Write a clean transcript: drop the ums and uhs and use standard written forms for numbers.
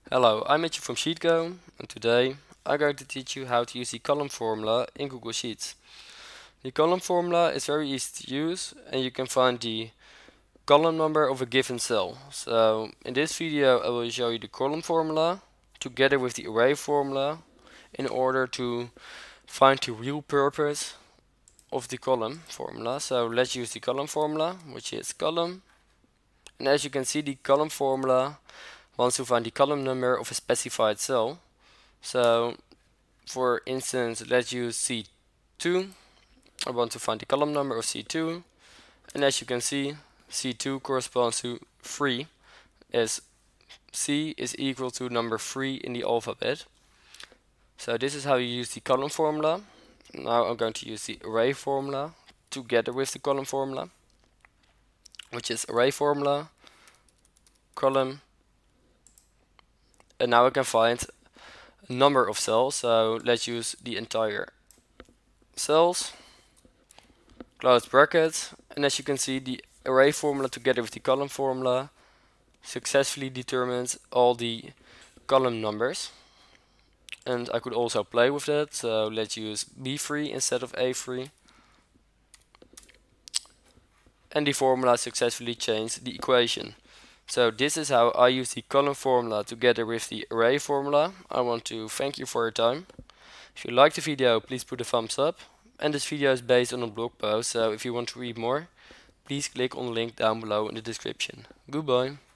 Hello, I'm Mitchell from SheetGo, and today I'm going to teach you how to use the column formula in Google Sheets. The column formula is very easy to use, and you can find the column number of a given cell. So in this video I will show you the column formula together with the array formula in order to find the real purpose of the column formula. So let's use the column formula, which is column. And as you can see, the column formula wants to find the column number of a specified cell. So for instance, let's use C2. I want to find the column number of C2, and as you can see, C2 corresponds to 3, as C is equal to number 3 in the alphabet. So this is how you use the column formula. Now I'm going to use the array formula together with the column formula, which is array formula, column, and now I can find a number of cells. So let's use the entire cells, close brackets, and as you can see, the array formula together with the column formula successfully determines all the column numbers. And I could also play with that, so let's use B3 instead of A3. And the formula successfully changed the equation. So this is how I use the column formula together with the array formula. I want to thank you for your time. If you liked the video, please put a thumbs up. And this video is based on a blog post, so if you want to read more, please click on the link down below in the description. Goodbye.